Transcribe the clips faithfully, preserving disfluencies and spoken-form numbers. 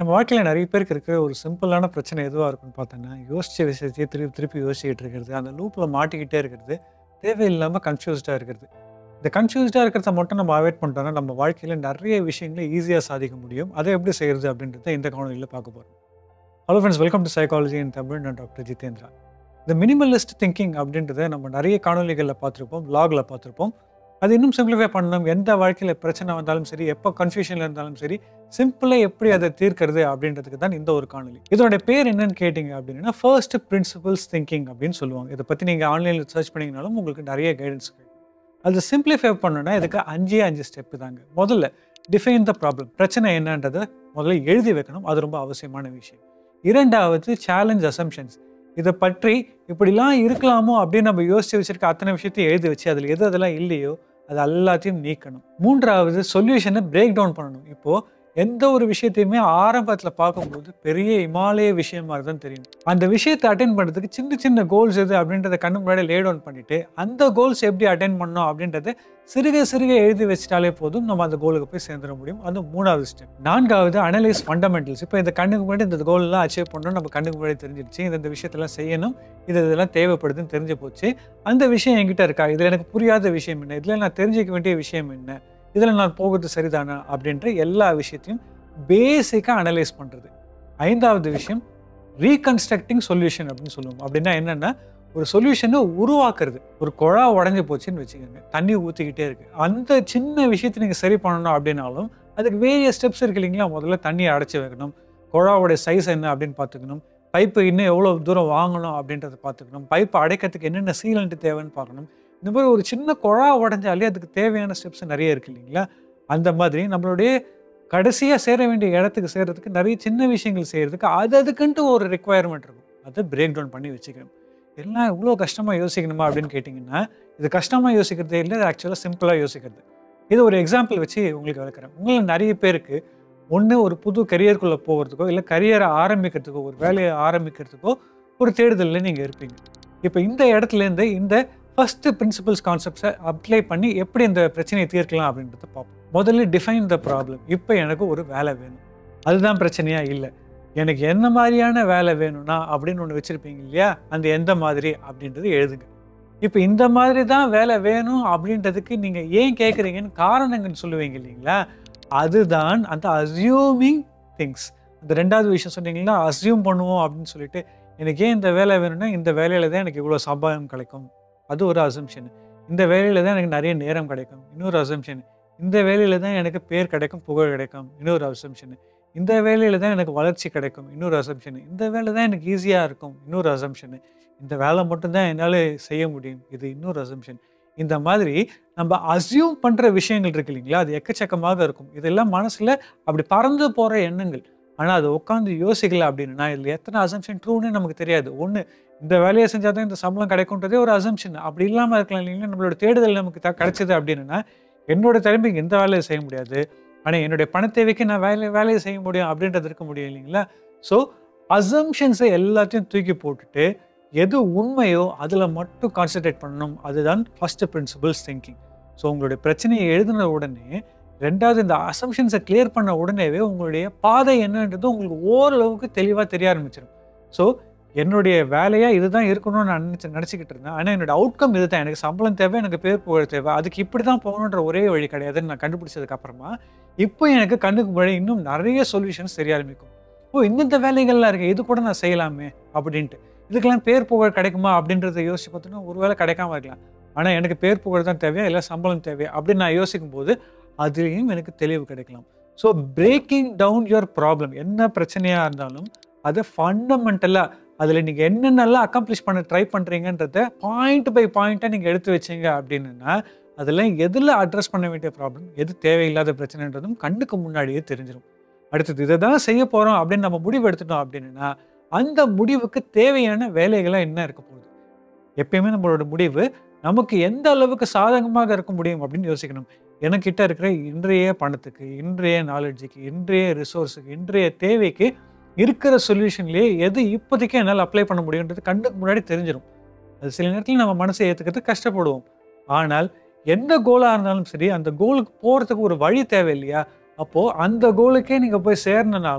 நம்ம வாழ்க்கையில நெறைய பேருக்கு இருக்கிற ஒரு சிம்பிளான பிரச்சனை எதுவா இருக்குன்னு பார்த்தோன்னா, யோசிச்ச விஷயத்தையே திருப்பி திருப்பி யோசிச்சுக்கிட்டு இருக்கிறது. அந்த லூப்ல மாட்டிக்கிட்டே இருக்கிறது. தேவையில்லாம கன்ஃப்யூஸ்டா இருக்கிறது. இந்த கன்ஃப்யூஸ்டா இருக்கிறத மட்டும் நம்ம அவாய்ட் பண்ணிட்டோம்னா, நம்ம வாழ்க்கையில நெறைய விஷயங்கள ஈஸியா சாதிக்க முடியும். அத எப்படி செய்றது அப்படின்றத இந்த காணொளியில பார்க்க போறோம். Hello friends, welcome to psychology in Tamil. நான் டாக்டர் ஜிதேந்திரா. இந்த மினிமலிஸ்ட் திங்கிங் அப்படின்றத நம்ம நெறைய காணொளிகள்ல பார்த்திருப்போம், விளாக்ல பார்த்திருப்போம். அது இன்னும் சிம்பிளிஃபை பண்ணணும். எந்த வாழ்க்கையில பிரச்சனை வந்தாலும் சரி, எப்போ கன்ஃப்யூஷன்ல இருந்தாலும் சரி, சிம்பிளா எப்படி அதை தீர்க்கிறது அப்படின்றதுக்கு தான் இந்த ஒரு காணொளி. இதோட பேர் என்னன்னு கேட்டீங்க அப்படின்னா, ஃபர்ஸ்ட் பிரின்சிபல்ஸ் திங்கிங் அப்படின்னு சொல்லுவாங்க. இதை பத்தி நீங்க ஆன்லைன்ல சர்ச் பண்ணீங்கனாலும் உங்களுக்கு நிறைய கைடன்ஸ் கிடைக்கும். அது சிம்பிளிஃபை பண்ணணும்னா இதுக்கு அஞ்சே அஞ்சு ஸ்டெப் தாங்க. முதல்ல டிஃபைன் த ப்ராப்ளம். பிரச்சனை என்னன்றதை முதல்ல எழுதி வைக்கணும். அது ரொம்ப அவசியமான விஷயம். இரண்டாவது சேலஞ்ச் அசம்ஷன்ஸ். இதை பற்றி இப்படிலாம் இருக்கலாமோ அப்படின்னு நம்ம யோசிச்சு வச்சிருக்க அத்தனை விஷயத்தையும் எழுதி வச்சு அதில் எது அதெல்லாம் இல்லையோ அது எல்லாத்தையும் நீக்கணும். மூன்றாவது சொல்யூஷனை பிரேக் டவுன் பண்ணணும். இப்போ எந்த ஒரு விஷயத்தையுமே ஆரம்பத்தில் பார்க்கும்போது பெரிய இமாலய விஷயம் மாதிரி தான் தெரியும். அந்த விஷயத்தை அட்டென்ட் பண்ணுறதுக்கு சின்ன சின்ன கோல்ஸ் எது அப்படின்றத கண்ணு முன்னாடி லே டவுன் பண்ணிட்டு அந்த கோல்ஸ் எப்படி அட்டென்ட் பண்ணணும் அப்படின்றத சிறுக சிறுக எழுதி வச்சிட்டாலே போதும், நம்ம அந்த கோலுக்கு போய் சேர்ந்துட முடியும். அது மூணாவது ஸ்டெப். நான்காவது அனலைஸ் ஃபண்டமெண்டல்ஸ். இப்போ இந்த கண்ணுக்கு முன்னாடி இந்த கோல்லாம் அச்சீவ் பண்ணணும், நம்ம கண்ணுக்கு முன்னாடி தெரிஞ்சிருச்சு. இந்த இந்த விஷயத்தெல்லாம் செய்யணும், இது இதெல்லாம் தேவைப்படுதுன்னு தெரிஞ்சு போச்சு. அந்த விஷயம் என்கிட்ட இருக்கா, இதில் எனக்கு புரியாத விஷயம் என்ன, இதில் நான் தெரிஞ்சிக்க வேண்டிய விஷயம் என்ன, இதில் நான் போகிறது சரிதானா அப்படின்ற எல்லா விஷயத்தையும் பேசிக்காக அனலைஸ் பண்ணுறது. ஐந்தாவது விஷயம் ரீகன்ஸ்ட்ரக்டிங் சொல்யூஷன் அப்படின்னு சொல்லுவோம். அப்படின்னா என்னென்னா, ஒரு சொல்யூஷனை உருவாக்குறது. ஒரு குழா உடஞ்சி போச்சுன்னு வச்சுக்கோங்க, தண்ணி ஊற்றிக்கிட்டே இருக்குது. அந்த சின்ன விஷயத்தை நீங்கள் சரி பண்ணணும் அப்படின்னாலும் அதுக்கு வேரிய ஸ்டெப்ஸ் இருக்கு இல்லைங்களா. முதல்ல தண்ணியை அடைச்சி வைக்கணும், குழாவோடைய சைஸ் என்ன அப்படின்னு பார்த்துக்கணும், பைப்பு இன்னும் எவ்வளோ தூரம் வாங்கணும் அப்படின்றத பார்த்துக்கணும், பைப்பை அடைக்கிறதுக்கு என்னென்ன சீலண்ட் தேவைன்னு பார்க்கணும். இந்த மாதிரி ஒரு சின்ன குழா உடஞ்சாலே அதுக்கு தேவையான ஸ்டெப்ஸ் நிறைய இருக்குது இல்லைங்களா. அந்த மாதிரி நம்மளுடைய கடைசியாக சேர வேண்டிய இடத்துக்கு சேர்கிறதுக்கு நிறைய சின்ன விஷயங்கள் செய்கிறதுக்கு அது அதுக்குன்ட்டு ஒரு ரெக்குவயர்மெண்ட் இருக்கும். அதை பிரேக் டவுன் பண்ணி வச்சுக்கணும். எல்லாம் இவ்வளோ கஷ்டமாக யோசிக்கணுமா அப்படின்னு கேட்டிங்கன்னா, இது கஷ்டமாக யோசிக்கிறதே இல்லை, இது ஆக்சுவலாக சிம்பிளாக யோசிக்கிறது. இது ஒரு எக்ஸாம்பிள் வச்சு உங்களுக்கு விளக்குறேன். உங்களை நிறைய பேருக்கு ஒன்று ஒரு புது கரியருக்குள்ளே போகிறதுக்கோ இல்லை கரியரை ஆரம்பிக்கிறதுக்கோ ஒரு வேலையை ஆரம்பிக்கிறதுக்கோ ஒரு தேடுதலில் நீங்கள் இருப்பீங்க. இப்போ இந்த இடத்துலேருந்து இந்த ஃபர்ஸ்ட் பிரின்சிபல்ஸ் கான்செப்ட்ஸை அப்ளை பண்ணி எப்படி இந்த பிரச்சனையை தீர்க்கலாம் அப்படின்றத பார்ப்போம். முதல்ல டிஃபைன் த ப்ராப்ளம். இப்போ எனக்கு ஒரு வேலை வேணும், அதுதான் பிரச்சனையா இல்லை, எனக்கு என்ன மாதிரியான வேலை வேணும்னா அப்படின்னு ஒன்று வச்சுருப்பீங்க இல்லையா. அந்த எந்த மாதிரி அப்படின்றது எழுதுங்க. இப்போ இந்த மாதிரி தான் வேலை வேணும் அப்படின்றதுக்கு நீங்கள் ஏன் கேட்குறீங்கன்னு காரணங்கள் சொல்லுவீங்க இல்லைங்களா. அதுதான் அந்த அஸ்யூமிங் திங்ஸ். அந்த ரெண்டாவது விஷயம் சொன்னீங்கன்னா, அஸ்யூம் பண்ணுவோம் அப்படின்னு சொல்லிட்டு, எனக்கு ஏன் இந்த வேலை வேணும்னா இந்த வேலையில் தான் எனக்கு இவ்வளோ சம்பளம் கிடைக்கும், அது ஒரு அசம்ஷன். இந்த வேலையில் தான் எனக்கு நிறைய நேரம் கிடைக்கும், இன்னொரு அசம்ஷன். இந்த வேலையில் தான் எனக்கு பேர் கிடைக்கும், புகழ் கிடைக்கும், இன்னொரு அசம்ஷன். இந்த வேலையில் தான் எனக்கு வளர்ச்சி கிடைக்கும், இன்னொரு அசம்ஷன். இந்த வேலை தான் எனக்கு ஈஸியாக இருக்கும், இன்னொரு அசம்ஷன். இந்த வேலை மட்டும்தான் என்னால் செய்ய முடியும், இது இன்னொரு அசம்ஷன். இந்த மாதிரி நம்ம அஸ்யூம் பண்ணுற விஷயங்கள் இருக்கு இல்லைங்களா, அது எக்கச்சக்கமாக இருக்கும். இதெல்லாம் மனசில் அப்படி பறந்து போகிற எண்ணங்கள். ஆனால் அது உட்காந்து யோசிக்கல அப்படின்னா இதில் எத்தனை அசம்ஷன் ட்ரூன்னு நமக்கு தெரியாது. ஒன்று, இந்த வேலையை செஞ்சால் தான் இந்த சம்பளம் கிடைக்கும்ன்றதே ஒரு அசம்ஷன். அப்படி இல்லாமல் இருக்கலாம் இல்லைங்களா. நம்மளோட தேடுதல் நமக்கு த கிடைச்சது அப்படின்னா, என்னோட திறமைக்கு எந்த வேலையை செய்ய முடியாது, ஆனால் என்னுடைய பண தேவைக்கு நான் வேலை வேலையை செய்ய முடியும் அப்படின்றது இருக்க முடியும் இல்லைங்களா. ஸோ அசம்ஷன்ஸை எல்லாத்தையும் தூக்கி போட்டுட்டு எது உண்மையோ அதில் மட்டும் கான்சன்ட்ரேட் பண்ணணும். அதுதான் ஃபர்ஸ்ட் பிரின்சிபல்ஸ் திங்கிங். ஸோ உங்களுடைய பிரச்சனையை எழுதின உடனே, ரெண்டாவது இந்த அசம்ஷன்ஸை கிளியர் பண்ண உடனேவே உங்களுடைய பாதை என்னன்றது உங்களுக்கு ஓரளவுக்கு தெளிவாக தெரிய ஆரம்பிச்சிடும். ஸோ என்னுடைய வேலையாக இதுதான் இருக்கணும்னு நான் நினச்சி நினச்சிக்கிட்டு இருந்தேன், ஆனால் என்னோட அவுட்கம் இது தான், எனக்கு சம்பளம் தேவை, எனக்கு பேர் புகழ் தேவை, அதுக்கு இப்படி தான் போகணுன்ற ஒரே வழி கிடையாதுன்னு நான் கண்டுபிடிச்சதுக்கப்புறமா இப்போ எனக்கு கண்ணுக்கு முன்னாடி இன்னும் நிறைய சொல்யூஷன்ஸ் தெரிய ஆரம்பிக்கும். ஓ, இந்தந்த வேலைகள்லாம் இருக்குது, இது கூட நான் செய்யலாமே அப்படின்ட்டு. இதுக்கெல்லாம் பேர் புகழ் கிடைக்குமா அப்படின்றத யோசிச்சு பார்த்தோன்னா ஒரு வேலை கிடைக்காம இருக்கலாம். ஆனால் எனக்கு பேர் புகழ் தான் தேவையா இல்லை சம்பளம் தேவையா அப்படின்னு நான் யோசிக்கும் போது அதுலேயும் எனக்கு தெளிவு கிடைக்கலாம். So breaking down your problem, என்ன பிரச்சனையாக இருந்தாலும் அதை ஃபண்டமெண்டலாக அதில் நீங்கள் என்னென்னலாம் அக்காம்ப்ளிஷ் பண்ண ட்ரை பண்ணுறீங்கன்றத பாயிண்ட் பை பாயிண்ட்டாக நீங்கள் எடுத்து வச்சிங்க அப்படின்னா அதில் எதில் அட்ரஸ் பண்ண வேண்டிய ப்ராப்ளம், எது தேவையில்லாத பிரச்சனைன்றதும் கண்ணுக்கு முன்னாடியே தெரிஞ்சிடும். அடுத்தது இதை தான் செய்ய போகிறோம் அப்படின்னு நம்ம முடிவு எடுத்துட்டோம் அப்படின்னா அந்த முடிவுக்கு தேவையான வேலைகளாக என்ன இருக்க போகுது. எப்பயுமே நம்மளோட முடிவு நமக்கு எந்த அளவுக்கு சாதகமாக இருக்க முடியும் அப்படின்னு யோசிக்கணும். எனக்கிட்ட இருக்கிற இன்றைய பணத்துக்கு, இன்றைய நாலேஜுக்கு, இன்றைய ரிசோர்ஸுக்கு, இன்றைய தேவைக்கு இருக்கிற சொல்யூஷன்லேயே எது இப்போதைக்கு என்னால் அப்ளை பண்ண முடியுன்றது கண்ணுக்கு முன்னாடி தெரிஞ்சிடும். அது சில நேரத்தில் நம்ம மனசை ஏற்றுக்கிறதுக்கு கஷ்டப்படுவோம். ஆனால் எந்த கோலாக இருந்தாலும் சரி, அந்த கோலுக்கு போகிறதுக்கு ஒரு வழி தேவை இல்லையா. அப்போது அந்த கோலுக்கே நீங்கள் போய் சேரணுனாலும்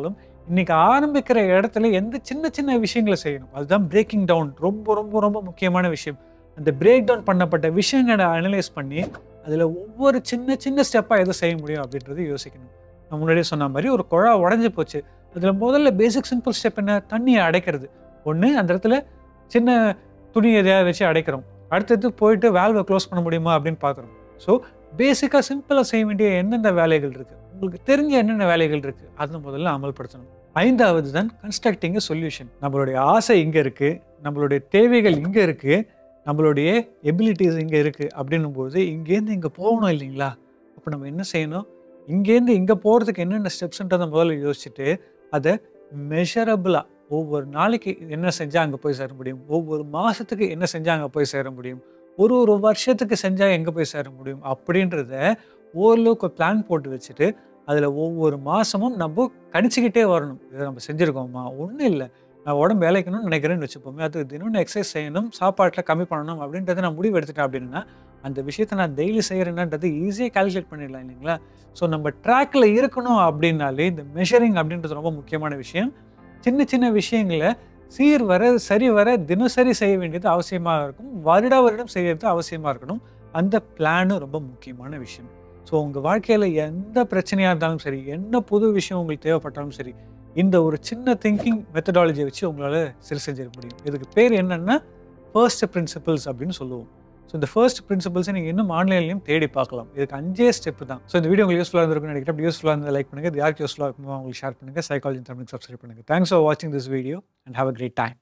இன்னைக்கு ஆரம்பிக்கிற இடத்துல எந்த சின்ன சின்ன விஷயங்களை செய்யணும். அதுதான் பிரேக்கிங் டவுன். ரொம்ப ரொம்ப ரொம்ப முக்கியமான விஷயம். அந்த பிரேக் டவுன் பண்ணப்பட்ட விஷயங்களை அனலைஸ் பண்ணி அதில் ஒவ்வொரு சின்ன சின்ன ஸ்டெப்பாக எதை செய்ய முடியும் அப்படின்றது யோசிக்கணும். நான் முன்னாடியே சொன்ன மாதிரி ஒரு குழா உடஞ்சி போச்சு. அதில் முதல்ல பேசிக் சிம்பிள் ஸ்டெப் என்ன? தண்ணியை அடைக்கிறது. ஒன்று, அந்த இடத்துல சின்ன துணி எதையாவது வச்சு அடைக்கிறோம். அடுத்தது போயிட்டு வேல்வை க்ளோஸ் பண்ண முடியுமா அப்படின்னு பார்க்குறோம். ஸோ பேசிக்காக சிம்பிளாக செய்ய வேண்டிய எந்தெந்த வேலைகள் இருக்குது, உங்களுக்கு தெரிஞ்ச என்னென்ன வேலைகள் இருக்குது, அதை முதல்ல அமல்படுத்தணும். ஐந்தாவது தான் கன்ஸ்ட்ரக்டிங் எ சொல்யூஷன். நம்மளுடைய ஆசை இங்கே இருக்குது, நம்மளுடைய தேவைகள் இங்கே இருக்குது, நம்மளுடைய எபிலிட்டிஸ் இங்கே இருக்குது. அப்படின்னும் போது இங்கேருந்து இங்கே போகணும் இல்லைங்களா? அப்போ நம்ம என்ன செய்யணும்? இங்கேருந்து இங்கே போகிறதுக்கு என்னென்ன ஸ்டெப்ஸ்ன்றதை முதல்ல யோசிச்சுட்டு அதை மெஷரபிளாக ஒவ்வொரு நாளைக்கு என்ன செஞ்சால் அங்கே போய் சேர முடியும், ஒவ்வொரு மாதத்துக்கு என்ன செஞ்சால் அங்கே போய் சேர முடியும், ஒரு ஒரு வருஷத்துக்கு செஞ்சால் எங்கே போய் சேர முடியும் அப்படின்றத ஓரளவுக்கு பிளான் போட்டு வச்சுட்டு அதில் ஒவ்வொரு மாதமும் நம்ம கணிச்சிக்கிட்டே வரணும். இதை நம்ம செஞ்சுருக்கோமா? ஒன்றும் இல்லை, நான் உடம்பு வேலைக்கணும்னு நினைக்கிறேன்னு வச்சுப்போமே, அது தினம் எக்ஸசைஸ் செய்யணும், சாப்பாட்டில் கம்மி பண்ணணும் அப்படின்றத நான் முடிவு எடுத்துட்டேன் அப்படின்னா அந்த விஷயத்தை நான் டெய்லி செய்கிறேன்னான்றது ஈஸியாக கால்குலேட் பண்ணிடலாம் இல்லைங்களா? ஸோ நம்ம ட்ராக்கில் இருக்கணும் அப்படின்னாலே இந்த மெஷரிங் அப்படின்றது ரொம்ப முக்கியமான விஷயம். சின்ன சின்ன விஷயங்களை சீர் வர சரி வர தினசரி செய்ய வேண்டியது அவசியமாக இருக்கும். வருட வருடம் செய்யறது அவசியமாக இருக்கணும். அந்த பிளானு ரொம்ப முக்கியமான விஷயம். ஸோ உங்கள் வாழ்க்கையில் எந்த பிரச்சனையாக இருந்தாலும் சரி, என்ன புது விஷயம் உங்களுக்கு தேவைப்பட்டாலும் சரி, இந்த ஒரு சின்ன திங்கிங் மெத்தடாலஜியை வச்சு உங்களால் சரி செஞ்சிட முடியும். இதுக்கு பேர் என்னென்னா ஃபர்ஸ்ட் பிரின்சிபிள்ஸ் அப்படின்னு சொல்லுவோம். ஸோ இந்த ஃபர்ஸ்ட் பிரின்சிபிள்ஸை நீங்கள் இன்னும் ஆன்லைன்லையும் தேடி பார்க்கலாம். இதுக்கு அஞ்சே ஸ்டெப் தான். ஸோ இந்த வீடியோ உங்களுக்கு யூஸ்ஃபுல்லாக இருந்திருக்குன்னு நினைக்கிறேன். அப்படி யூஸ்ஃபுல்லாக இருந்தால் லைக் பண்ணுங்கள். இது யாருக்கு யூஸ்ஃபுல்லாக இருக்குமோ அவங்களுக்கு ஷேர் பண்ணுங்கள். சைக்காலஜி தமிழ் சப்ஸ்கிரைப் பண்ணுங்கள். தேங்க்ஸ் ஃபார் வாட்சிங் this video and have a great time.